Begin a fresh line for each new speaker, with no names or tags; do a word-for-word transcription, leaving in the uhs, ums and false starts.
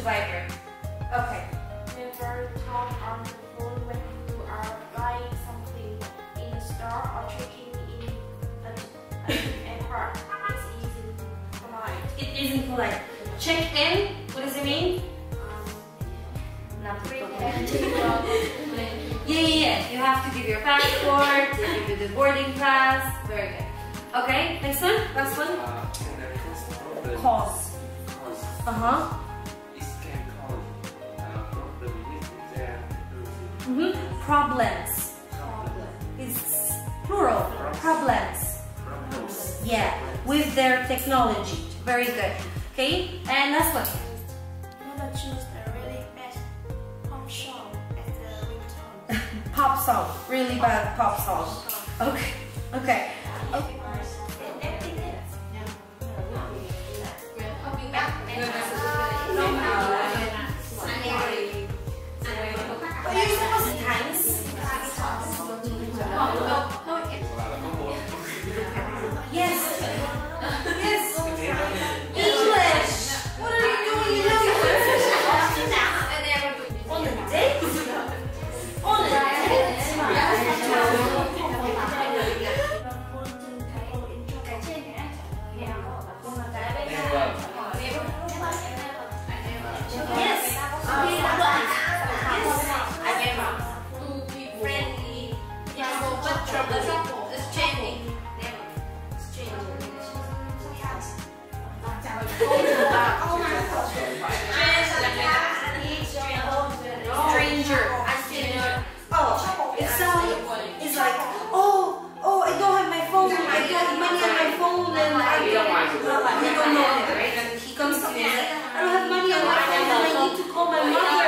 vibrate. Okay.
Never talk on the phone when you are buying something in a store or checking in at an airport. It's easy to polite.
It isn't polite. Check in. What does it mean? Yeah, yeah, yeah. You have to give your passport, you give the boarding pass. Very good. Okay, next one. Last one.
Uh,
Cause. Uh huh.
It can cause uh, problem with their
Mm-hmm. Problems. It's plural. Problems.
problems.
Yeah, with their technology. Very good. Okay, and last one.
Never choose the really best pop song as the ringtone.
Pop song. Really bad pop song. Okay. Okay. Okay. Yes. Yes. English. What are you doing? You know on a date? On a Yes.
Friendly. Yeah, so what trouble? It's changing.
Stranger. Oh, it sounds. It's like, oh, oh, I don't have my phone. I don't have money on my phone, and I don't. You don't know him, right? And he comes to me and like, I don't have money on my phone, and I need to call my mom.